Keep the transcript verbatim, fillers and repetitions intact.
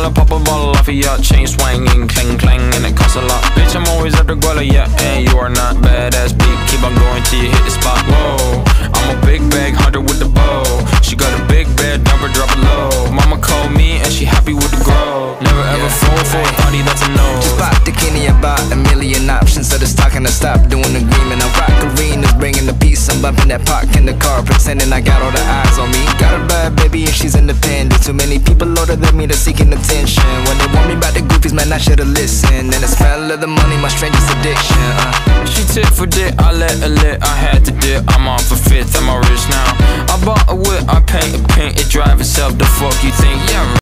I'ma pop a bottle off of ya. Chain swinging, clang clang, and it costs a lot. Bitch, I'm always at the guala, yeah, and you are not badass beat. Keep on going till you hit the spot. Whoa, I'm a big bag hunter with the bow. She got a big bed, number drop it low. Mama called me and she happy with the grow. Never ever yeah. fall for a party that's a no. Just pop the Kenny about a million options. So just talking to stop doing agreement. I rock arenas, bringing the peace. I'm bumping that park in the car, pretending I got all the eyes on me. Got a bad baby and she's independent. Too many people older than me, they're seeking attention. When they want me about the goofies, man, I should've listened. And the smell of the money, my strangest addiction. uh. She tit for dick, I let her lit. I had to dip, I'm on for fifth, I'm all rich now. I bought a whip, I paint a paint, it drive itself. The fuck you think? Yeah,